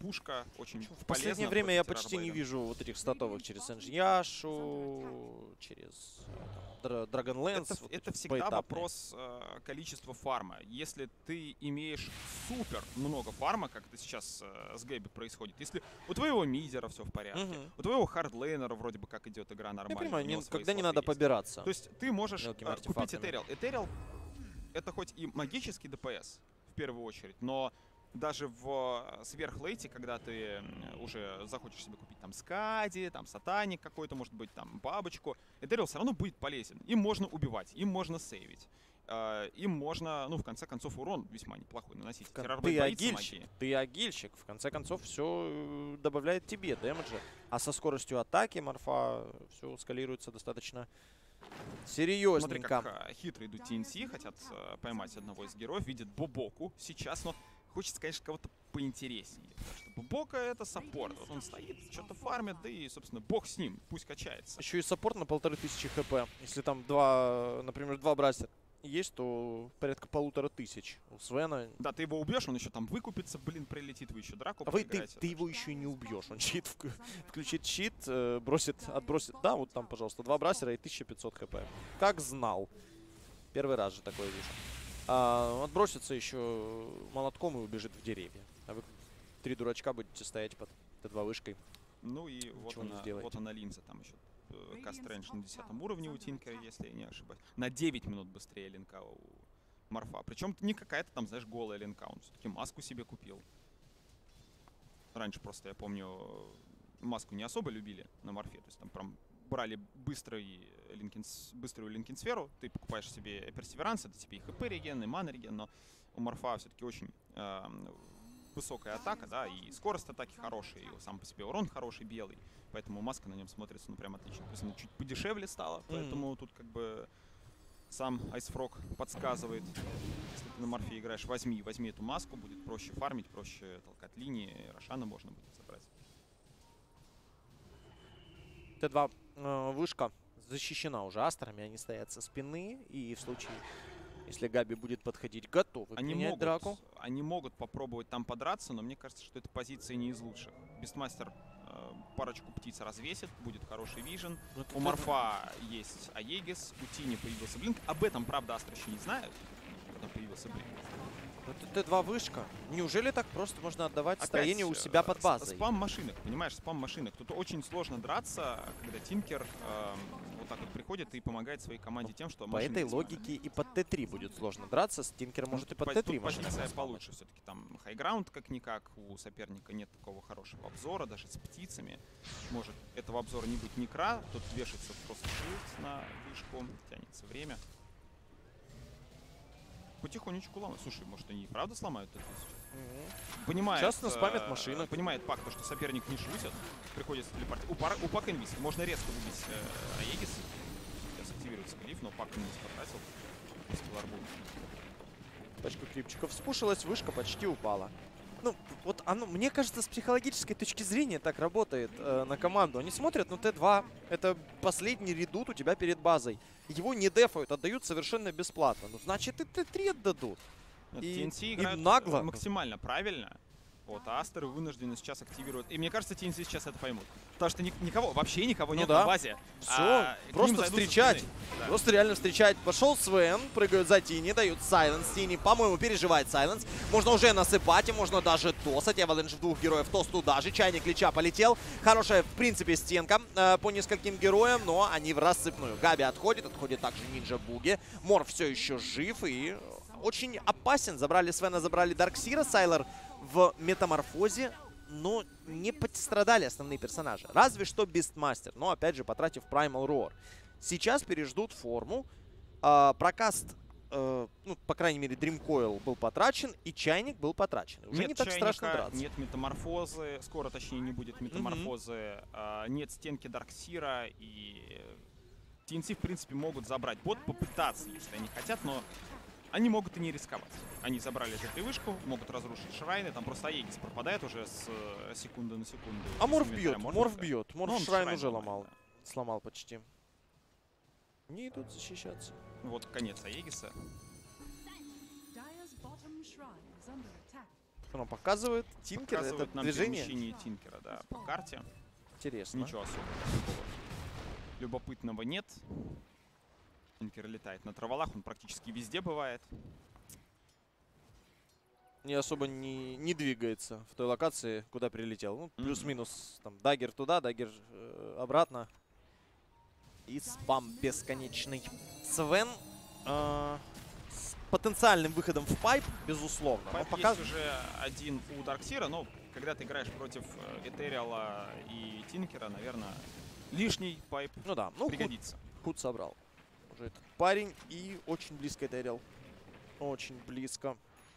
пушка, очень В последнее полезна время я против почти не террорблейда. вижу вот этих статовых через Энджияшу, через Dragonlance. вот Это эти всегда поэтапные. вопрос количества фарма. Если ты имеешь супер много фарма, как это сейчас с Гэби происходит, если у твоего мидера все в порядке, Мгм. у твоего хардлейнера вроде бы как идет игра нормально, Я понимаю, у него свои когда не слоты надо есть. побираться. То есть ты можешь мелкими купить артефактами. Этериал. Этериал это хоть и магический ДПС в первую очередь, но даже в сверхлейте, когда ты уже захочешь себе купить там Скади, там Сатаник какой-то, может быть, там бабочку, Этериал все равно будет полезен. Им можно убивать, им можно сейвить. Им можно, ну, в конце концов, урон весьма неплохой наносить. Террорблейд Ты боится агильщик, магии. ты агильщик. В конце концов, все добавляет тебе дэмэджа. А со скоростью атаки Марфа все скалируется достаточно Смотри, серьезненько. как хитро идут TNC, хотят поймать одного из героев, видят Бобоку сейчас, но хочется, конечно, кого-то поинтереснее. Потому что Бобока — это саппорт. Вот он стоит, что-то фармит, да и, собственно, бог с ним, пусть качается. Еще и саппорт на 1500 хп. Если там например, два брастера есть, то порядка 1500 у Свена. Да, ты его убьешь, он еще там выкупится, блин, прилетит, вы еще драку Ты проиграете. его еще и не убьешь. Он щит включит щит, отбросит. Да, вот там, пожалуйста, два брастера и 1500 хп. Как знал. Первый раз же такое вижу. Отбросится еще молотком и убежит в деревья. А вы 3 дурачка будете стоять под Т2 вышкой. Ну и вот Ничего не сделаете. вот она линза, там еще кастрендж на 10 уровне у Тинкера, если я не ошибаюсь. На 9 минут быстрее линка у Марфа. Причем не какая-то там, знаешь, голая линка. Он все-таки маску себе купил. Раньше просто, я помню, маску не особо любили на Марфе. То есть там прям брали быструю линкин-сферу. Ты покупаешь себе персеверанс, это тебе и хп реген, и мана реген, но у Марфа все-таки очень высокая атака, да, и скорость атаки хорошая, и сам по себе урон хороший, белый. Поэтому маска на нем смотрится, ну, прям отлично. То есть она чуть подешевле стала, поэтому тут как бы сам Айсфрог подсказывает. Если ты на Марфе играешь, возьми эту маску, будет проще фармить, проще толкать линии, Рошана можно будет забрать. Т2 вышка защищена уже астрами, они стоят со спины, и в случае, если Габи будет подходить, готовы принять драку. Они могут попробовать там подраться, но мне кажется, что эта позиция не из лучших. Бестмастер парочку птиц развесит, будет хороший вижен. У Марфа есть Аегис, у Тини появился Блинк. Об этом, правда, Астра еще не знают, когда появился Блинк. Это Т2 вышка. Неужели так просто можно отдавать Опять, строение у себя под базой? Спам машинок, понимаешь, спам машинок. Тут очень сложно драться, когда Тинкер вот так вот приходит и помогает своей команде тем, что По машинки этой спамят. логике и под Т3 будет сложно драться. Тинкер может и под Тут Т3 машинок позиция поспамить. получше все-таки. Там хайграунд как-никак, у соперника нет такого хорошего обзора, даже с птицами. Может этого обзора не быть Некра, тут вешается просто шилд на вышку, тянется время. Потихонечку ломают. Слушай, может они и правда сломают это сейчас? Понимает, Сейчас наспамят машинок. Понимает Пак, что соперник не шутит. Приходится телепортировать. У Пака инвиз. Можно резко выбить Аегис. Сейчас активируется глиф, но Пак инвиз потратил. Пачка крипчиков спушилась, вышка почти упала. Ну, вот оно, мне кажется, с психологической точки зрения так работает на команду. Они смотрят, ну, Т2 это последний редут у тебя перед базой. Его не дефают, отдают совершенно бесплатно. Ну, значит, и Т3 отдадут. И TNC играют нагло. максимально правильно. Вот, а Астеры вынуждены сейчас активировать. И мне кажется, TNC сейчас это поймут. Потому что вообще никого нет на базе. Все, просто встречать. Да. Просто реально встречать. Пошел Свен, прыгают за Тини, дают Сайленс. Тини, по-моему, переживает Сайленс. Можно уже насыпать, и можно даже тосать. Аваленш в двух героев, тос туда же. Чайник Лича полетел. Хорошая, в принципе, стенка по нескольким героям, но они в рассыпную. Габи отходит также Нинджа Буги. Морф все еще жив и очень опасен. Забрали Свена, забрали Дарксира. Сайлер в метаморфозе, но не пострадали основные персонажи. Разве что Бестмастер, но опять же потратив Primal Roar. Сейчас переждут форму. Прокаст, ну, по крайней мере, Dreamcoil был потрачен, и Чайник был потрачен. Уже Нет не так чайника, страшно драться. нет метаморфозы, скоро, точнее, не будет метаморфозы, нет стенки Дарксира, и TNC, в принципе, могут забрать бот, попытаться, если они хотят, но они могут и не рисковать. Они забрали эту привышку, могут разрушить шрайны, там просто Аегис пропадает уже с секунды на секунду. А Морф бьет, Морф бьет. Морф шрайн уже ломал. Сломал почти. Не идут защищаться. Вот конец Аегиса. Что нам показывает? Тинкер, Показывает это нам движение? перемещение Тинкера, да, по карте. Интересно. Ничего особого любопытного нет. Тинкер летает на траволах, он практически везде бывает. Не особо не двигается в той локации, куда прилетел. Ну, плюс-минус там даггер туда, даггер обратно. И спам бесконечный. Свен с потенциальным выходом в пайп, безусловно. Пайп есть уже один у Дарксира, но когда ты играешь против Этериала и Тинкера, наверное, лишний пайп Ну да, ну пригодится. Худ собрал. Уже этот парень и очень близко Этериал. Очень близко.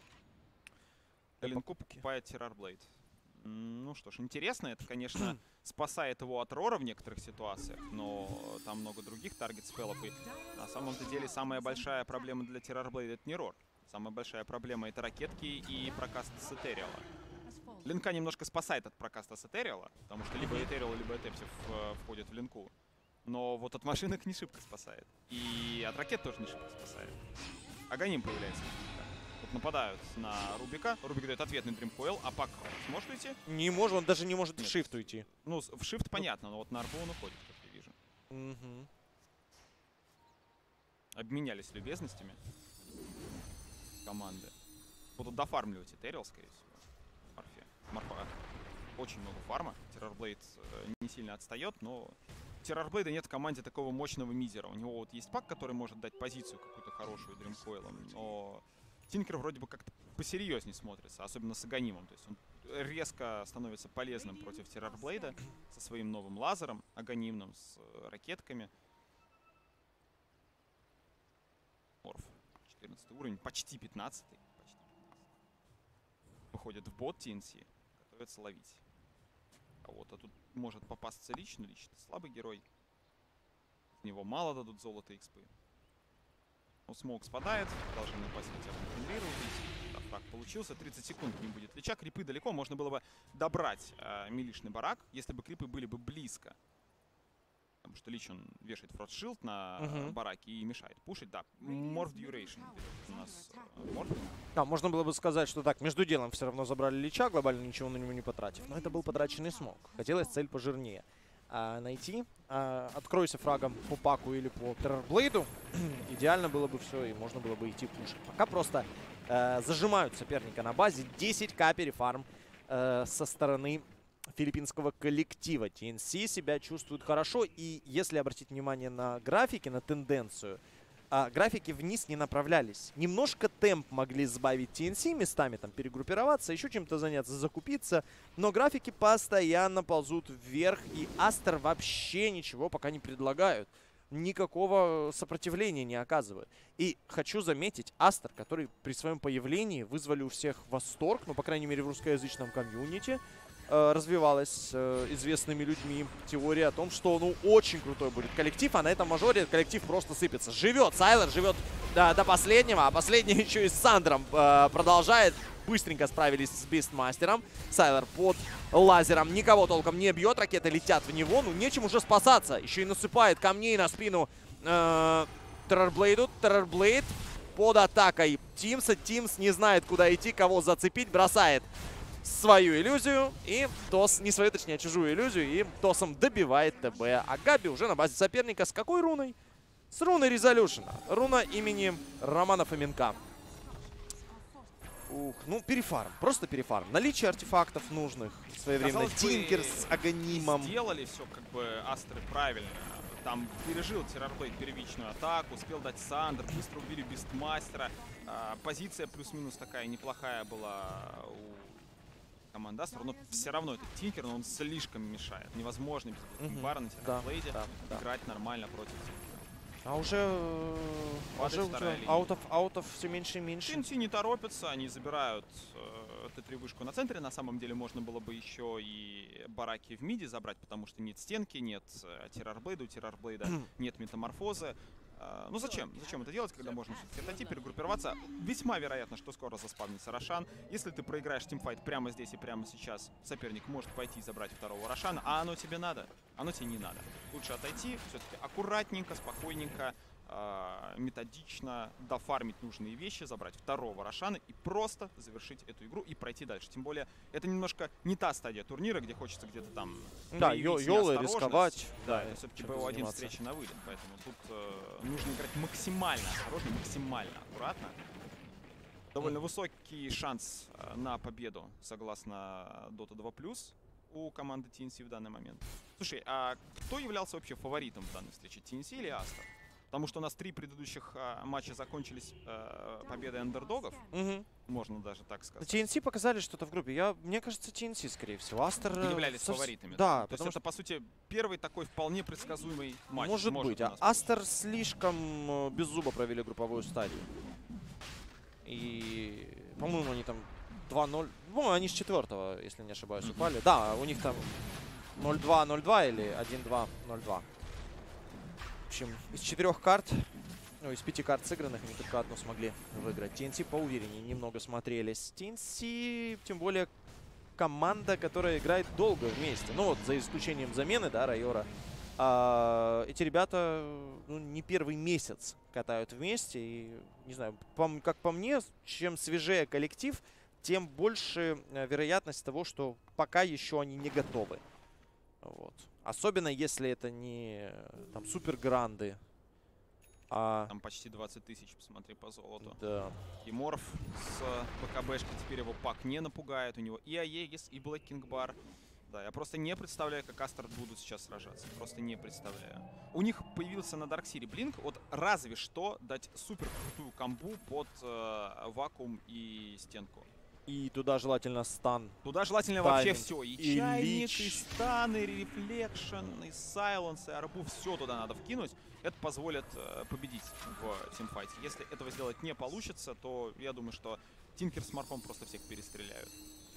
Линку покупает Террорблейд. Ну что ж, интересно, это, конечно, спасает его от Рора в некоторых ситуациях, но там много других таргет-спеллов, и на самом-то деле самая большая проблема для Террорблейда — это не Рор. Самая большая проблема — это ракетки и прокаст с Этериала. Линка немножко спасает от прокаста с Этериала, потому что либо Этериал, либо Этепсив входят в линку. Но вот от машинок не шибко спасает. И от ракет тоже не шибко спасает. Аганим появляется. Вот нападают на Рубика. Рубик дает ответный дримкоил. А Пак сможет уйти? Не может, он даже не может в шифт уйти. Ну, в шифт понятно, но вот на арбу он уходит, как я вижу. Угу. Обменялись любезностями команды. Будут дофармливать Этериал, скорее всего. Марфа. Очень много фарма. Террорблейд не сильно отстает, но Террорблейда нет в команде такого мощного мидера. У него вот есть Пак, который может дать позицию какую-то хорошую дримкоилом, но Тинкер вроде бы как-то посерьезнее смотрится, особенно с Аганимом. То есть он резко становится полезным против Террорблейда со своим новым лазером, аганимным, с ракетками. Морф, 14 уровень, почти 15. Выходит в бот TNC, готовится ловить. А тут может попасться лично слабый герой. С него мало дадут золота и экспы. Но смоук спадает, должны напасть хотя бы генерировать. Да, фраг получился, 30 секунд не будет лича. Крипы далеко, можно было бы добрать милишный барак, если бы крипы были бы близко. Потому что Лич, он вешает фростшилд на бараке и мешает пушить. Да, Morph Duration у нас Morph. Да, можно было бы сказать, что так, между делом все равно забрали Лича, глобально ничего на него не потратив. Но это был потраченный смог. Хотелось цель пожирнее найти. Откройся фрагом по Паку или по Террорблейду, идеально было бы все, и можно было бы идти пушить. Пока просто зажимают соперника на базе. 10к перефарм со стороны филиппинского коллектива. TNC себя чувствует хорошо, и если обратить внимание на графики, на тенденцию, графики вниз не направлялись. Немножко темп могли сбавить TNC местами, там перегруппироваться, еще чем-то заняться, закупиться, но графики постоянно ползут вверх, и Астер вообще ничего пока не предлагают. Никакого сопротивления не оказывают. И хочу заметить, Астер, который при своем появлении вызвали у всех восторг, ну, по крайней мере, в русскоязычном комьюнити, развивалась известными людьми теория о том, что, ну, очень крутой будет коллектив, а на этом мажоре коллектив просто сыпется. Живет, Сайлер живет до последнего, а последний еще и с Сандром продолжает. Быстренько справились с Бистмастером. Сайлер под лазером никого толком не бьет, ракеты летят в него, ну, нечем уже спасаться. Еще и насыпает камней на спину Террорблейду. Террорблейд под атакой Тимса. Тимс не знает, куда идти, кого зацепить, бросает свою иллюзию, и Тос, не свою, точнее, чужую иллюзию, и Тосом добивает ТБ. А Габи уже на базе соперника с какой руной? С руной Резолюшена. Руна имени Романа Фоменка. Ух, ну перефарм, просто перефарм. Наличие артефактов нужных своевременно. Тинкер с Аганимом. Сделали все как бы Астры правильно. Там пережил Террорблейд первичную атаку, успел дать Сандер, быстро убили Бистмастера. Позиция плюс-минус такая неплохая была у команда Астер, но все равно этот Тинкер, но он слишком мешает. Невозможно без Бара на Террорблейде играть нормально против Тинкера. А уже аутов все меньше и меньше. TNC не торопятся, они забирают Т3 вышку на центре. На самом деле можно было бы еще и бараки в миде забрать, потому что нет стенки, нет Террорблейда, у Террорблейда нет метаморфозы. Ну зачем? Зачем это делать, когда можно все-таки отойти, перегруппироваться? Весьма вероятно, что скоро заспавнится Рошан. Если ты проиграешь тимфайт прямо здесь и прямо сейчас, соперник может пойти забрать второго Рошана, а оно тебе надо? Оно тебе не надо. Лучше отойти, все-таки аккуратненько, спокойненько методично дофармить нужные вещи, забрать второго Рошана и просто завершить эту игру и пройти дальше. Тем более, это немножко не та стадия турнира, где хочется где-то там Да, проявить Йолы, неосторожность. рисковать. Да, и это все-таки чем-то БО1 заниматься. встреча на вылет, поэтому тут нужно играть максимально осторожно, максимально аккуратно. Довольно высокий шанс на победу, согласно Dota 2+, у команды TNC в данный момент. Слушай, а кто являлся вообще фаворитом в данной встрече, TNC или Астер? Потому что у нас 3 предыдущих матча закончились победой андердогов, можно даже так сказать. TNC показали что-то в группе. Мне кажется, TNC, скорее всего. Астер Являлись фаворитами. Да, То есть потому это, по сути, первый такой вполне предсказуемый матч. Может быть. у нас Астер слишком без зуба провели групповую стадию. И, по-моему, они там 2-0. Ну, они с 4-го, если не ошибаюсь, упали. Да, у них там 0-2, 0-2 или 1-2, 0-2. В общем, из 4 карт, ну, из 5 карт сыгранных, они только одну смогли выиграть. TNC поувереннее немного смотрелись. TNC, тем более, команда, которая играет долго вместе. Ну, вот, за исключением замены, да, Райора. Эти ребята, ну, не первый месяц катают вместе. И, не знаю, как по мне, чем свежее коллектив, тем больше вероятность того, что пока еще они не готовы. Вот. Особенно если это не там супер гранды. Там почти 20 тысяч, посмотри по золоту. Да. И Морф с БКБшкой, теперь его пак не напугает. У него и Аегис, и Блэк Кинг Бар. Да, я просто не представляю, как Астер будут сейчас сражаться. Просто не представляю. У них появился на Дарксире Блинк. Вот разве что дать супер крутую комбу под вакуум и стенку. И туда желательно стан. Туда желательно Тайминг, вообще все. И и чайник, лич. и стан, и рефлекшн, и сайленс, и арбу. Все туда надо вкинуть. Это позволит победить в тимфайте. Если этого сделать не получится, то я думаю, что Тинкер с Морфом просто всех перестреляют.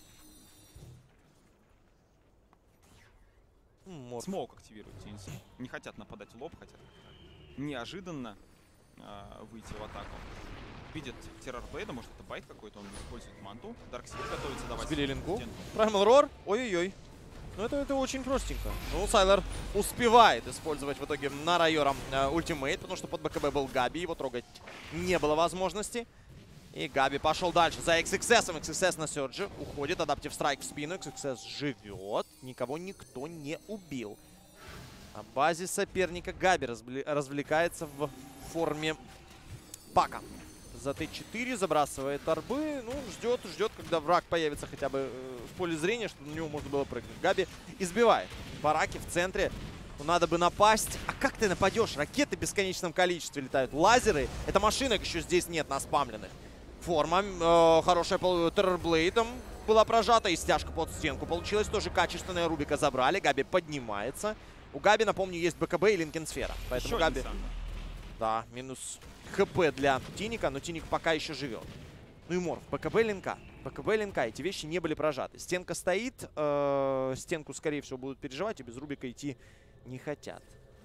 Смоук активирует TNC. Не хотят нападать в лоб, хотят неожиданно выйти в атаку. Видит Террорблейда, может это байт какой-то, он использует манту. Дарксир готовится давать. Сбили линку. стенку. Primal Roar. Ой-ой-ой. Ну это очень простенько. Ну, Сайлер успевает использовать в итоге на Райора ультимейт, потому что под БКБ был Габи, его трогать не было возможности. И Габи пошел дальше за XXS. XXS на Серджи. Уходит, адаптив страйк в спину. XXS живет. Никого никто не убил. На базе соперника Габи развлекается в форме пака. За Т4 забрасывает арбы. Ну, ждет, когда враг появится хотя бы в поле зрения, чтобы на него можно было прыгнуть. Габи избивает. Бараки в центре. Ну, надо бы напасть. А как ты нападешь? Ракеты в бесконечном количестве летают. Лазеры. Это машинок еще здесь нет наспамленных. Форма хорошая Террорблейдом была прожата. И стяжка под стенку получилась. Тоже качественная. Рубика забрали. Габи поднимается. У Габи, напомню, есть БКБ и Линкенсфера. Поэтому Еще Габи... один Сандер. Да, минус ХП для Тиника, но Тиник пока еще живет. Ну и Морф, БКБ линка. БКБ линка, эти вещи не были прожаты. Стенка стоит, стенку, скорее всего, будут переживать, и без Рубика идти не хотят.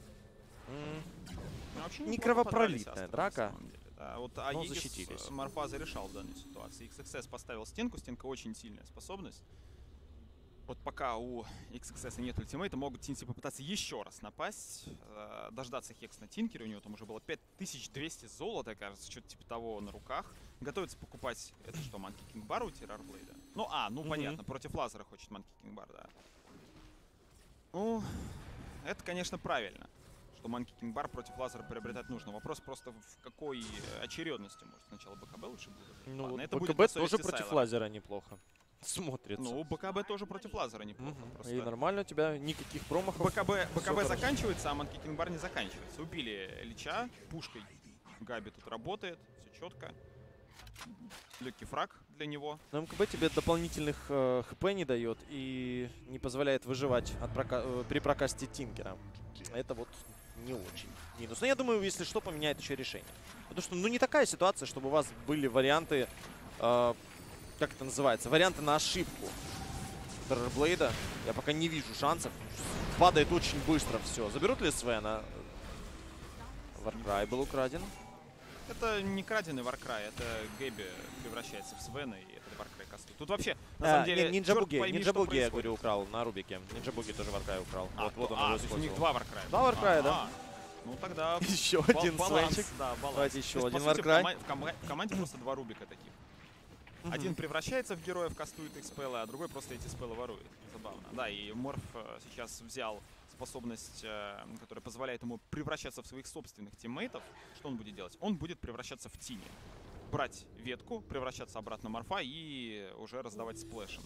Ну, вообще Не неплохо кровопролитная подрались Астры, драка. на самом деле. Да, вот Аегис защитились. Морфа зарешал в данной ситуации. XXS поставил стенку, стенка очень сильная способность. Вот пока у XXS нет ультимейта, могут TNC попытаться еще раз напасть, дождаться хекс на Тинкере, у него там уже было 5200 золота, кажется, что-то типа того на руках. Готовится покупать, это что, Манки Кинг Бар у Террорблейда? Ну, понятно, против лазера хочет Манки Кинг Бар, да. Ну, это, конечно, правильно, что Манки Кинг Бар против лазера приобретать нужно. Вопрос просто в какой очередности, может, сначала БКБ лучше будет? Ну, Ладно, вот это будет БКБ на тоже совести против Сайлера. лазера неплохо смотрится. Ну, БКБ тоже против лазера неплохо. И нормально у тебя, никаких промахов. БКБ хорошо. заканчивается, а Манки Кинг Бар не заканчивается. Убили Лича пушкой. Габи тут работает, все четко. Легкий фраг для него. Но МКБ тебе дополнительных ХП не дает и не позволяет выживать при прокасте Тинкера. Это вот не очень минус. Но я думаю, если что, поменяет еще решение. Потому что, ну, не такая ситуация, чтобы у вас были варианты, как это называется, варианты на ошибку. Террорблейда я пока не вижу шансов. Падает очень быстро все. Заберут ли Свена? Варкрай был украден. Это не краденый Варкрай, это Гэби превращается в Свена, и это Варкрай кастует. Тут вообще, на самом деле, Нинджа черт Буги, пойми, Нинджа что Буги, я происходит. говорю, украл на Рубике. Нинджа Буги тоже Варкрай украл. Вот он его то есть у них использовал. два Варкрая. Два Варкрая, да. Ну тогда Еще один баланс, свечик. да, баланс. Давайте еще То есть, один по сути, Warcry. в команде просто два Рубика таких. Один превращается в героев, кастует их спеллы, а другой просто эти спеллы ворует. Забавно. Да, и Морф сейчас взял способность, которая позволяет ему превращаться в своих собственных тиммейтов. Что он будет делать? Он будет превращаться в Тини. Брать ветку, превращаться обратно в Морфа и уже раздавать сплэшем.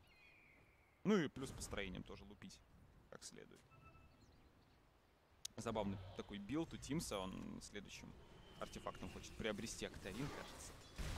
Ну и плюс построением тоже лупить как следует. Забавный такой билд у Тимса. Он следующим артефактом хочет приобрести Октавин, кажется.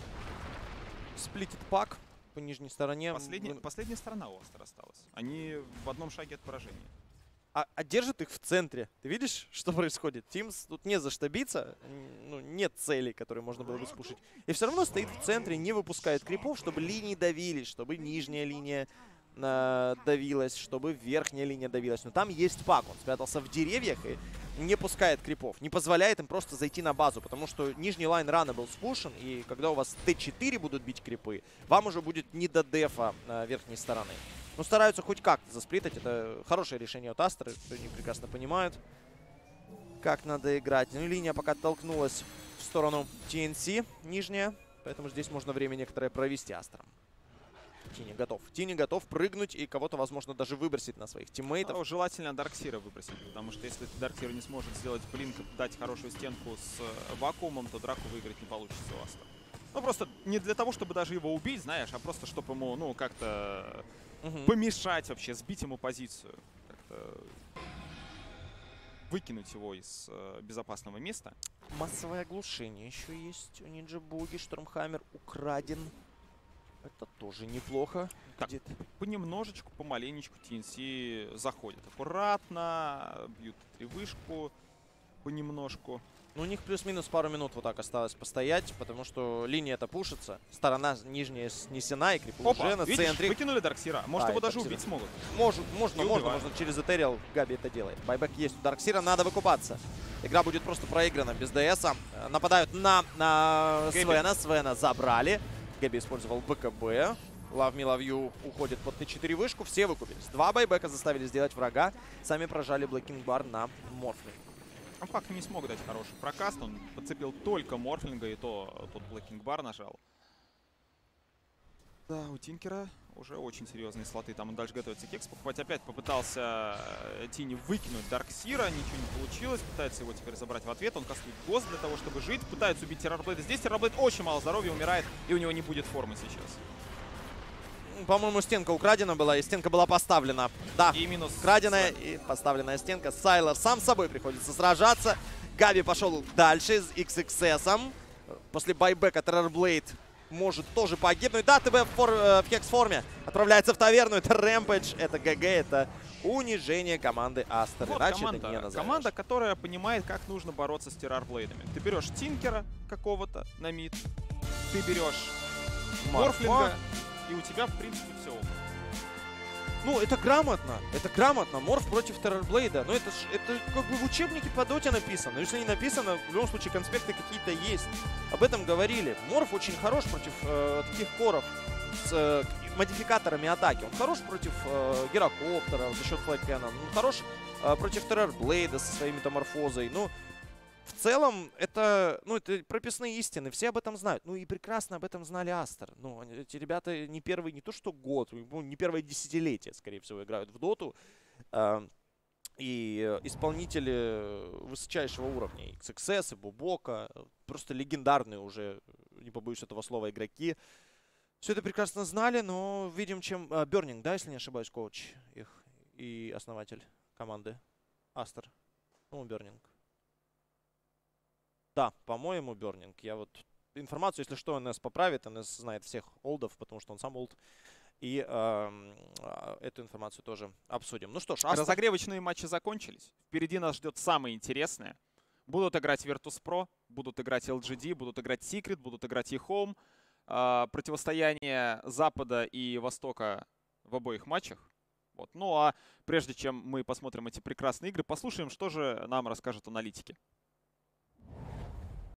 Сплитит пак по нижней стороне. Последняя сторона у Астер осталась. Они в одном шаге от поражения. А держит их в центре. Ты видишь, что происходит? Тимс тут не за что биться. Ну, нет целей, которые можно было бы спушить. И все равно стоит в центре, не выпускает крипов, чтобы линии давились, чтобы нижняя линия давилась, чтобы верхняя линия давилась. Но там есть пак. Он спрятался в деревьях и не пускает крипов. Не позволяет им просто зайти на базу, потому что нижний лайн рано был спушен. И когда у вас Т4 будут бить крипы, вам уже будет не до дефа верхней стороны. Но стараются хоть как-то засплитать. Это хорошее решение от Астера. Они прекрасно понимают, как надо играть. Ну и линия пока толкнулась в сторону TNC нижняя. Поэтому здесь можно время некоторое провести Астером. Тини готов прыгнуть и кого-то, возможно, даже выбросить на своих тиммейтов. Ну, желательно Дарксира выбросить, потому что если Дарксир не сможет сделать блинк, дать хорошую стенку с вакуумом, то драку выиграть не получится у Астера. Ну, просто не для того, чтобы даже его убить, знаешь, а просто чтобы ему, ну, как-то помешать вообще, сбить ему позицию. Как-то выкинуть его из безопасного места. Массовое оглушение еще есть у Нинджа Буги. Штормхаммер украден. Это тоже неплохо. Так, понемножечку, помаленечку TNC заходит. Аккуратно, бьют тревышку понемножку. Ну, у них плюс-минус пару минут вот так осталось постоять, потому что линия-то пушится. Сторона нижняя снесена, и крипы уже на видишь, центре. выкинули Дарксира. Может, его даже убить смогут. Можно через Этериал. Габи это делает. Байбек есть у Дарксира, надо выкупаться. Игра будет просто проиграна без ДСа. Нападают на Свена. Свена забрали. Гэби использовал БКБ. Love Me Love You уходит под Т4 вышку. Все выкупились. Два байбека заставили сделать врага. Сами прожали Блэкинг Бар на Морфлинг. Ну, Пак не смог дать хороший прокаст. Он подцепил только Морфлинга, и то тот Блэкинг Бар нажал. Да, у Тинкера уже очень серьезные слоты. Там он дальше готовится к экспу. Хоть опять попытался Тини выкинуть Дарксира. Ничего не получилось. Пытается его теперь забрать в ответ. Он кастует Гост для того, чтобы жить. Пытается убить Террорблейда. Здесь Террорблейд очень мало здоровья, умирает. И у него не будет формы сейчас. По-моему, стенка украдена была, и стенка была поставлена. Да, и минус краденая и поставленная стенка. Сайлор сам с собой приходится сражаться. Габи пошел дальше с XXS. После байбека Террорблейд может тоже погибнуть. Да, ТБ в хекс-форме отправляется в таверну. Это Рэмпэдж, это ГГ, это унижение команды Астер. Вот иначе это не назовешь. команда, которая понимает, как нужно бороться с Террорблейдами. Ты берешь Тинкера какого-то на мид, ты берешь Морфлинга, и у тебя, в принципе, все. Ну, это грамотно. Это грамотно. Морф против Террорблейда. Но это как бы в учебнике по доте написано. Если не написано, в любом случае конспекты какие-то есть. Об этом говорили. Морф очень хорош против таких коров с модификаторами атаки. Он хорош против гирокоптера за счет флэккена. Он хорош против Террорблейда со своей метаморфозой. Ну, в целом, это прописные истины. Все об этом знают. Ну и прекрасно об этом знали Астер. Ну, эти ребята не первый, не то что год, не первое десятилетие, скорее всего, играют в доту. И исполнители высочайшего уровня. И XXS, и Бубока. Просто легендарные уже, не побоюсь этого слова, игроки. Все это прекрасно знали, но видим, чем... Burning, да, если не ошибаюсь, коуч их и основатель команды Астер. Ну, Burning. Да, по-моему, Burning. Я вот информацию, если что, НС поправит. НС знает всех олдов, потому что он сам олд. И эту информацию тоже обсудим. Ну что ж, разогревочные матчи закончились. Впереди нас ждет самое интересное. Будут играть Virtus.pro, будут играть LGD, будут играть Secret, будут играть eHome. Противостояние Запада и Востока в обоих матчах. Вот. Ну а прежде чем мы посмотрим эти прекрасные игры, послушаем, что же нам расскажут аналитики.